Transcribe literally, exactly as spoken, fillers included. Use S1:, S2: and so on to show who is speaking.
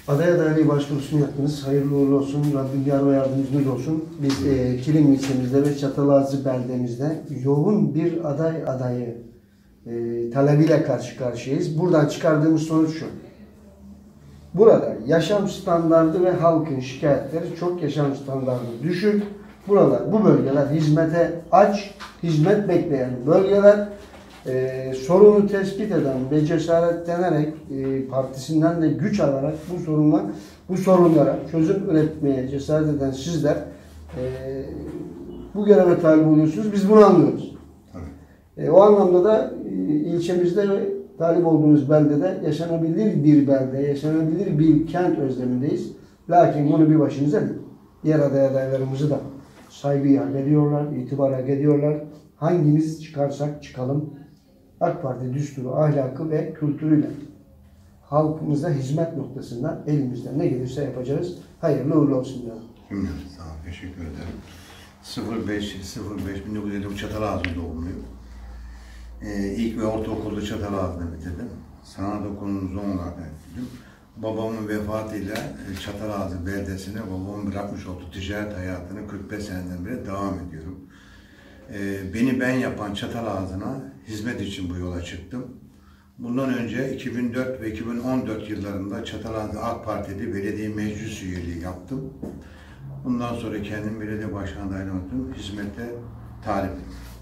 S1: Aday adaylığı başvurusunu yaptınız. Hayırlı uğurlu olsun. Rabbim yar ve yardımcınız olsun. Biz e, Kilim ilçemizde ve Çatalazı beldemizde yoğun bir aday adayı e, talebiyle karşı karşıyayız. Buradan çıkardığımız sonuç şu. Burada yaşam standardı ve halkın şikayetleri çok, yaşam standardı düşük. Buralar, bu bölgeler hizmete aç, hizmet bekleyen bölgeler. Ee, sorunu tespit eden ve cesaretlenerek e, partisinden de güç alarak bu sorunla bu sorunlara çözüm üretmeye cesaret eden sizler e, bu göreve talip oluyorsunuz. Biz bunu anlıyoruz. E, o anlamda da e, ilçemizde ve talip olduğumuz beldede yaşanabilir bir belde, yaşanabilir bir kent özlemindeyiz. Lakin bunu bir başınıza değil. Diğer aday adaylarımızı da saygıyı hak ediyorlar, itibar hak ediyorlar. Hangimiz çıkarsak çıkalım, AK Parti düsturu, ahlakı ve kültürüyle halkımıza hizmet noktasında elimizden ne gelirse yapacağız. Hayırlı uğurlu olsun diyorum.
S2: Cümlemiz sağ olun. Teşekkür ederim. sıfır beş sıfır beş bin dokuz yüz elli Çatalazı doğumluyum. Ee, ilk ve ortaokulu Çatalazı'da bitirdim. Sanat okulunu Zonguldak'ta bitirdim. Babamın vefatıyla Çatalazı beldesine babamın bırakmış olduğu ticaret hayatını kırk beş seneden beri devam ediyorum. Ee, beni ben yapan Çatalazı'na hizmet için bu yola çıktım. Bundan önce iki bin dört ve iki bin on dört yıllarında Çatalazı AK Parti'de belediye meclis üyeliği yaptım. Bundan sonra kendim belediye başkanı adaylığı yaptım. Hizmete talibim.